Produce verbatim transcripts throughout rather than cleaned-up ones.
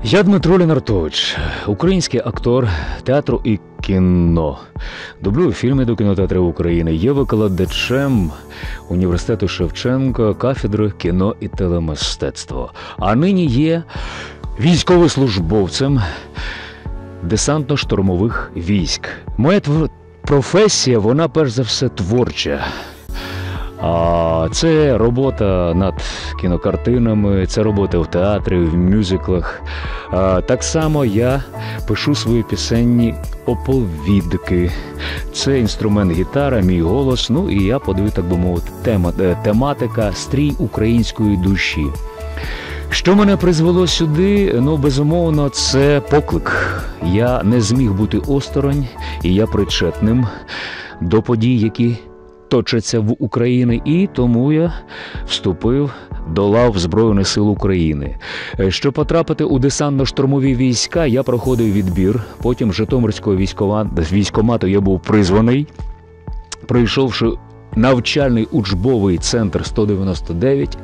Я Дмитро Лінартович, український актор театру і кіно. Дублюю фільми до кінотеатрів України. Є викладачем університету Шевченка, кафедри кіно і телемистецтво. А нині є військовослужбовцем десантно-штурмових військ. Моя твор... професія, вона перш за все творча. А це робота над кінокартинами, це робота в театрі, в мюзиклах. А так само я пишу свої пісенні оповідки. Це інструмент гітара, мій голос, ну і я подаю, так би мовити, тема, тематика «Стрій української душі». Що мене призвело сюди? Ну, безумовно, це поклик. Я не зміг бути осторонь, і я причетним до подій, які точаться в Україні, і тому я вступив до лав Збройних сил України. Щоб потрапити у десантно-штурмові війська, я проходив відбір, потім з Житомирського військкомату я був призваний, пройшовши навчальний учбовий центр сто дев'яносто дев'ять,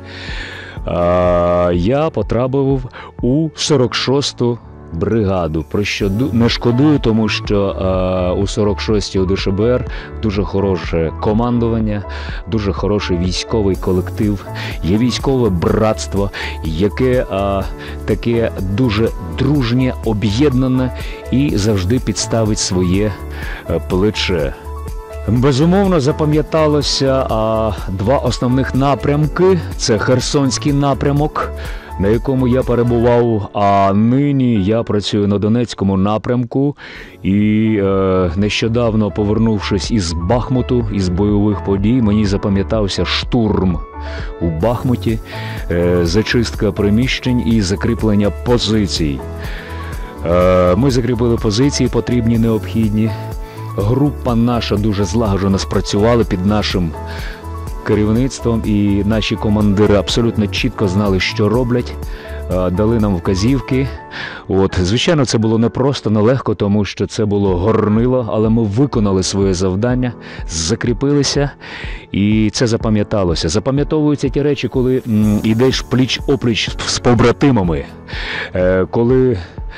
я потрапив у сорок шосту бригаду, про що не шкодую, тому що а, у сорок шостій О Д Ш Б Р дуже хороше командування, дуже хороший військовий колектив, є військове братство, яке а, таке дуже дружнє, об'єднане і завжди підставить своє а, плече. Безумовно, запам'яталося а, два основних напрямки. Це Херсонський напрямок, на якому я перебував, а нині я працюю на Донецькому напрямку. І е, нещодавно, повернувшись із Бахмуту, із бойових подій, мені запам'ятався штурм у Бахмуті, е, зачистка приміщень і закріплення позицій. Е, ми закріпили позиції, потрібні, необхідні. Група наша дуже злагоджено спрацювала під нашим керівництвом, і наші командири абсолютно чітко знали, що роблять, дали нам вказівки. От, звичайно, це було непросто, нелегко, тому що це було горнило, але ми виконали своє завдання, закріпилися, і це запам'яталося. Запам'ятовуються ті речі, коли м, йдеш пліч-опліч з побратимами, е, коли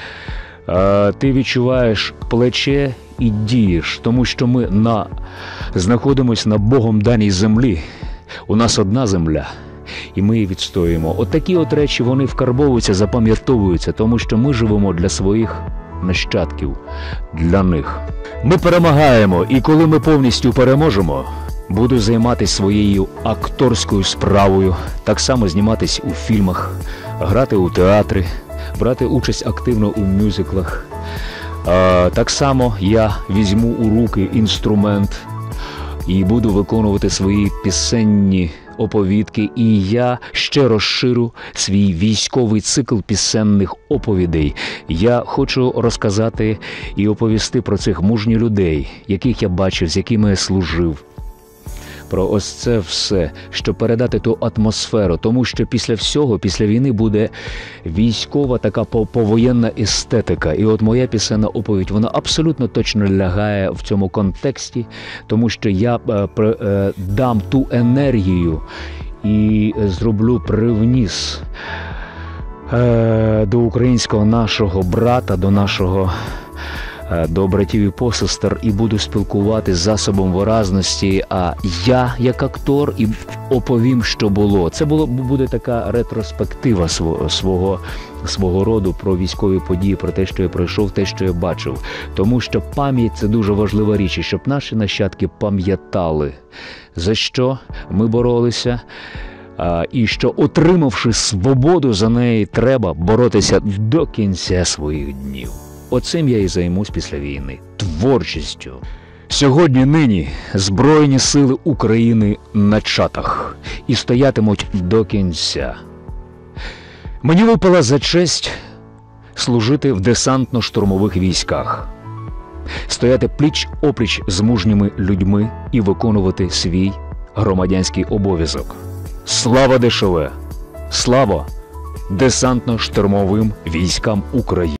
е, ти відчуваєш плече і дієш, тому що ми на... знаходимося на Богом даній землі. У нас одна земля, і ми її відстоюємо. От такі от речі, вони вкарбовуються, запам'ятовуються, тому що ми живемо для своїх нащадків, для них. Ми перемагаємо, і коли ми повністю переможемо, буду займатися своєю акторською справою, так само зніматись у фільмах, грати у театрі, брати участь активно у мюзиклах. А, так само я візьму у руки інструмент і буду виконувати свої пісенні оповідки, і я ще розширю свій військовий цикл пісенних оповідей. Я хочу розказати і оповісти про цих мужніх людей, яких я бачив, з якими я служив. Про ось це все, щоб передати ту атмосферу, тому що після всього, після війни буде військова така повоєнна естетика. І от моя пісенна оповідь, вона абсолютно точно лягає в цьому контексті, тому що я е, е, дам ту енергію і зроблю привніс е, до українського нашого брата, до нашого до братів і посестер, і буду спілкуватися з засобом виразності, а я, як актор, і оповім, що було. Це було, буде така ретроспектива свого, свого, свого роду про військові події, про те, що я пройшов, те, що я бачив. Тому що пам'ять – це дуже важлива річ, і щоб наші нащадки пам'ятали, за що ми боролися, а, і що, отримавши свободу, за неї треба боротися до кінця своїх днів. Оцим я і займусь після війни – творчістю. Сьогодні, нині, Збройні сили України на чатах і стоятимуть до кінця. Мені випала за честь служити в десантно-штурмових військах, стояти пліч-опліч з мужніми людьми і виконувати свій громадянський обов'язок. Слава Де Ше Ве! Слава десантно-штурмовим військам України!